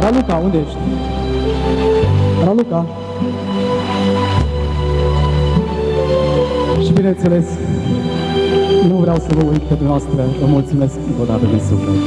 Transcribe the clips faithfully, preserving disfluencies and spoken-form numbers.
Raluca, unde ești? Raluca. Și bineînțeles, nu vreau să vă uit pe dumneavoastră, vă mulțumesc încă o dată din suflet.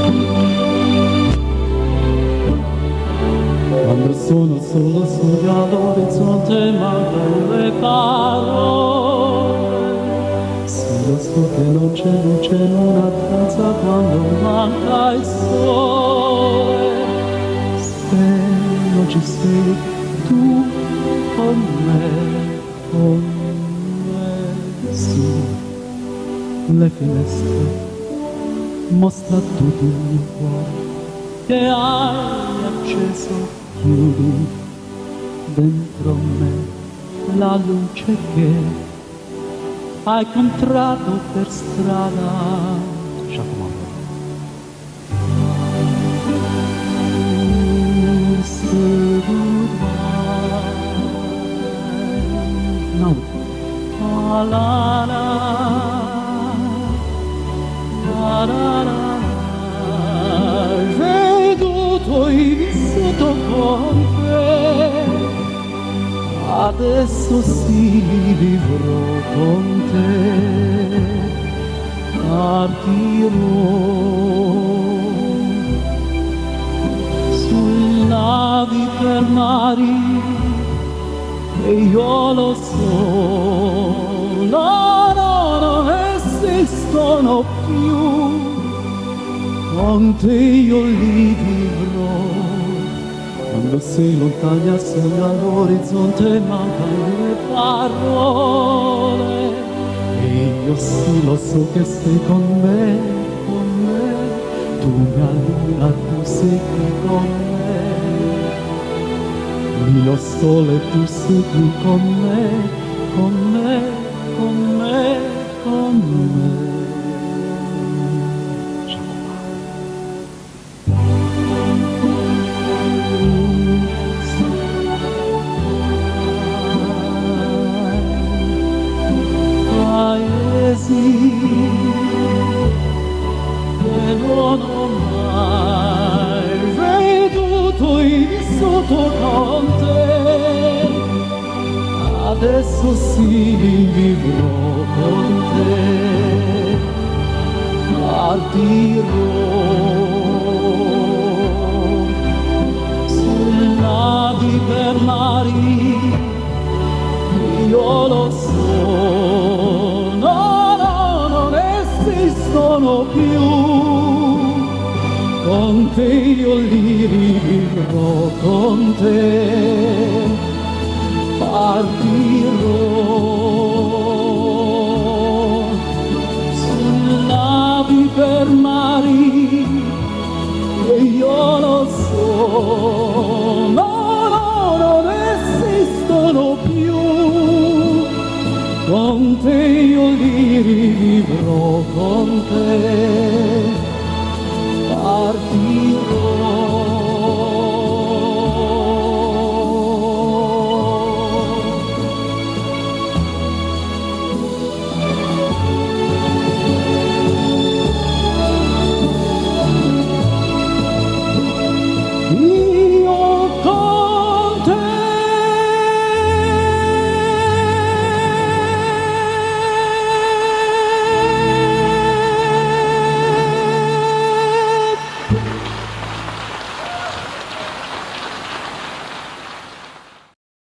Quando sono solo sogno all'orizzonte mancano le parole. Se lo so che non c'è luce in una danza quando manca il sole. Se non ci sei tu con me, con me su le finestre mostra tutto il mio cuore che hai acceso. Chiudi dentro me la luce che hai comprato per strada. No. La la la la la la. Veduto il vissuto con te, adesso sì vivrò con te, partirò su navi per mari e io lo so, no, no, non esistono più. Con te io li vivrò, quando sei lontana sogno all'orizzonte mancano le parole. E io sì lo so che sei con me, con me, tu mia luna, tu sei qui con me. Mio sole tu sei qui con me, con me, con me, con me. Che non ho mai veduto e vissuto con te, adesso sì vivrò con te, partirò su navi per mari, io lo so. Sono più con te io li vivrò con te, partirò su navi per mari e io lo so, no, no, non esistono più. Con te io li vivrò con te, partirò.